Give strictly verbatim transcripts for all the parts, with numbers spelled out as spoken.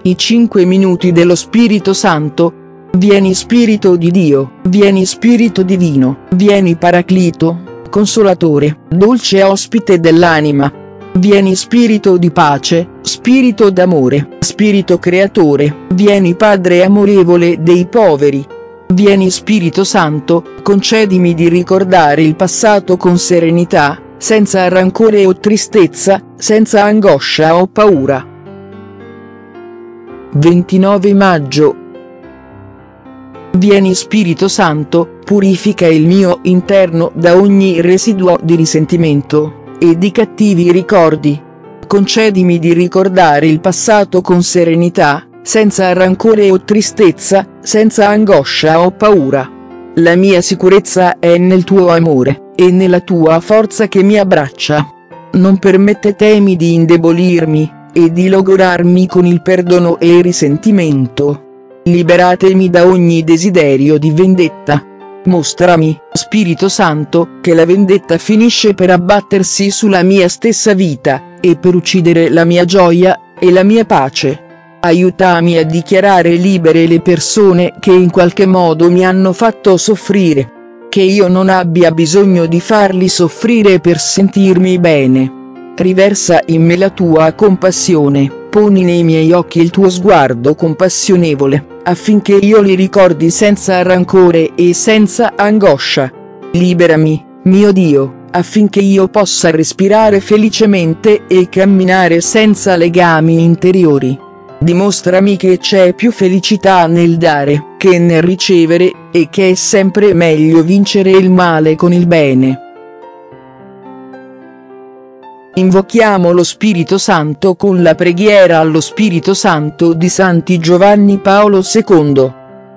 I cinque minuti dello Spirito Santo. Vieni Spirito di Dio, vieni Spirito Divino, vieni Paraclito, Consolatore, dolce ospite dell'anima. Vieni Spirito di pace, Spirito d'amore, Spirito creatore, vieni Padre amorevole dei poveri. Vieni Spirito Santo, concedimi di ricordare il passato con serenità, senza rancore o tristezza, senza angoscia o paura. ventinove maggio. Vieni Spirito Santo, purifica il mio interno da ogni residuo di risentimento e di cattivi ricordi. Concedimi di ricordare il passato con serenità, senza rancore o tristezza, senza angoscia o paura. La mia sicurezza è nel tuo amore, e nella tua forza che mi abbraccia. Non permettetemi di indebolirmi, e di logorarmi con il perdono e il risentimento. Liberatemi da ogni desiderio di vendetta. Mostrami, Spirito Santo, che la vendetta finisce per abbattersi sulla mia stessa vita, e per uccidere la mia gioia, e la mia pace. Aiutami a dichiarare libere le persone che in qualche modo mi hanno fatto soffrire. Che io non abbia bisogno di farli soffrire per sentirmi bene. Riversa in me la tua compassione, poni nei miei occhi il tuo sguardo compassionevole, affinché io li ricordi senza rancore e senza angoscia. Liberami, mio Dio, affinché io possa respirare felicemente e camminare senza legami interiori. Dimostrami che c'è più felicità nel dare che nel ricevere, e che è sempre meglio vincere il male con il bene. Invochiamo lo Spirito Santo con la preghiera allo Spirito Santo di Santi Giovanni Paolo secondo.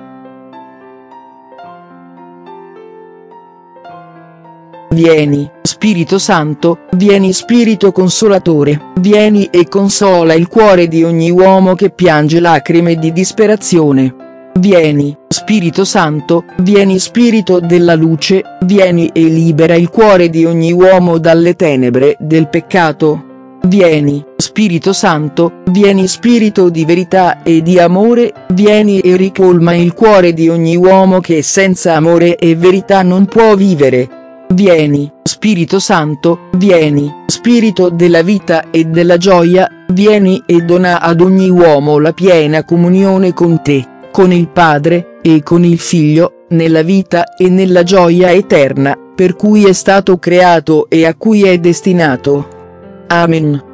Vieni, Spirito Santo, vieni Spirito Consolatore, vieni e consola il cuore di ogni uomo che piange lacrime di disperazione. Vieni, Spirito Santo, vieni Spirito della luce, vieni e libera il cuore di ogni uomo dalle tenebre del peccato. Vieni, Spirito Santo, vieni Spirito di verità e di amore, vieni e ricolma il cuore di ogni uomo che senza amore e verità non può vivere. Vieni, Spirito Santo, vieni, Spirito della vita e della gioia, vieni e dona ad ogni uomo la piena comunione con te, con il Padre, e con il Figlio, nella vita e nella gioia eterna, per cui è stato creato e a cui è destinato. Amen.